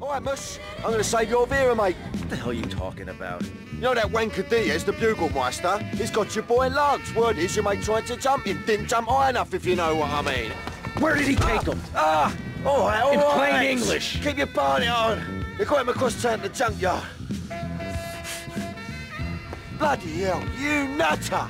All right, Mus. I'm going to save your Vera, mate. What the hell are you talking about? You know that wanker Diaz, the Bugle-meister? He's got your boy Lugs. Word is your mate tried to jump him. Didn't jump high enough, if you know what I mean. Where did he take him? All right, In all plain right. English. Keep your party on. They got him across town to the junkyard. Bloody hell, you nutter!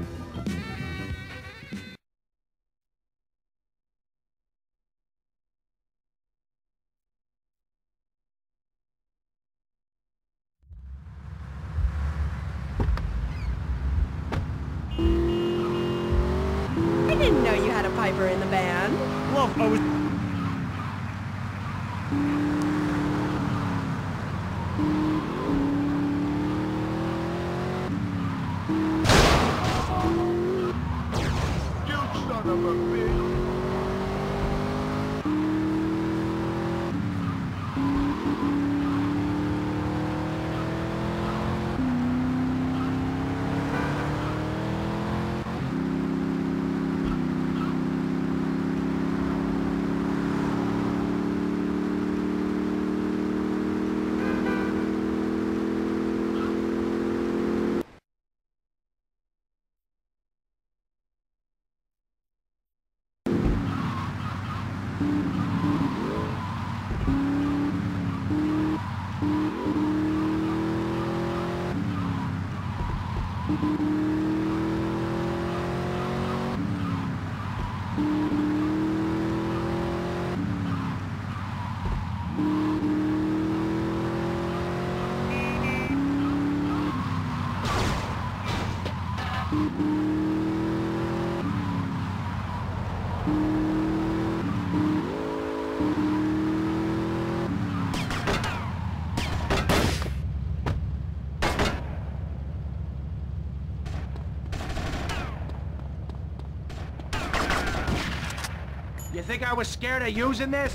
I didn't know you had a piper in the band. Well, I was... You son of a bitch! You think I was scared of using this?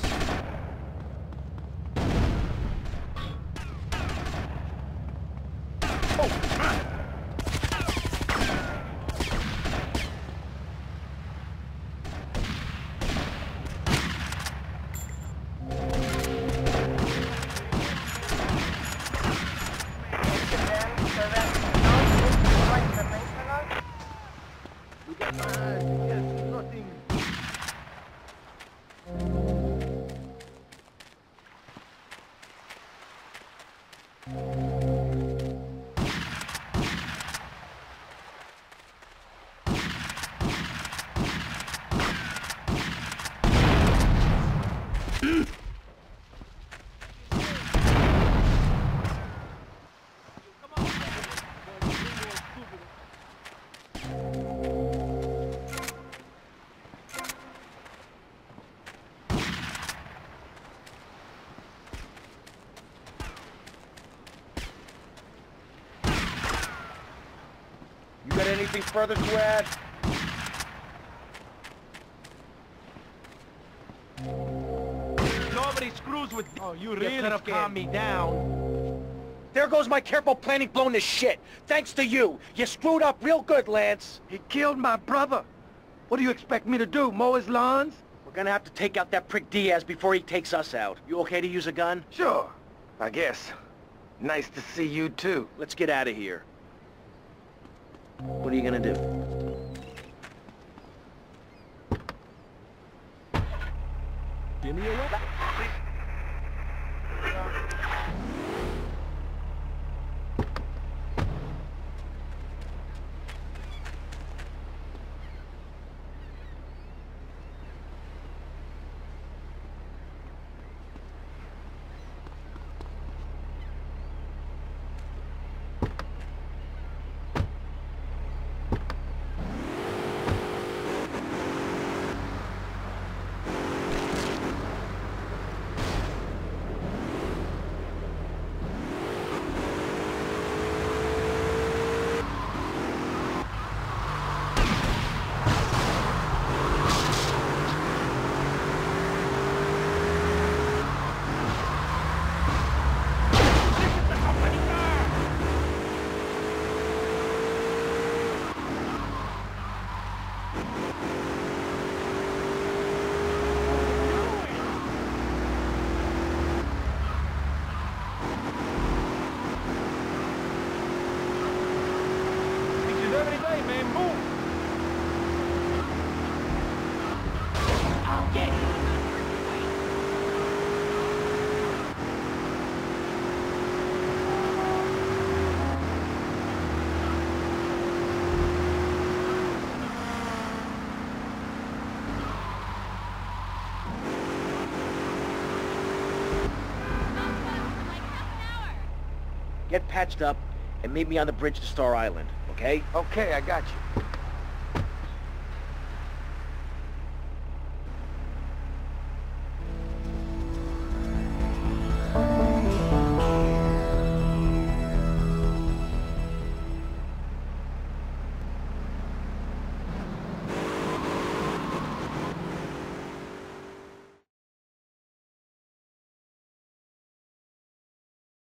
You got anything further to add? Nobody screws with... Oh, you really could have calmed me down. There goes my careful planning blown to shit. Thanks to you. You screwed up real good, Lance. He killed my brother. What do you expect me to do, mow his lawns? We're gonna have to take out that prick Diaz before he takes us out. You okay to use a gun? Sure, I guess. Nice to see you, too. Let's get out of here. What are you gonna do? Give me a weapon. get patched up, and meet me on the bridge to Star Island, okay? Okay, I got you.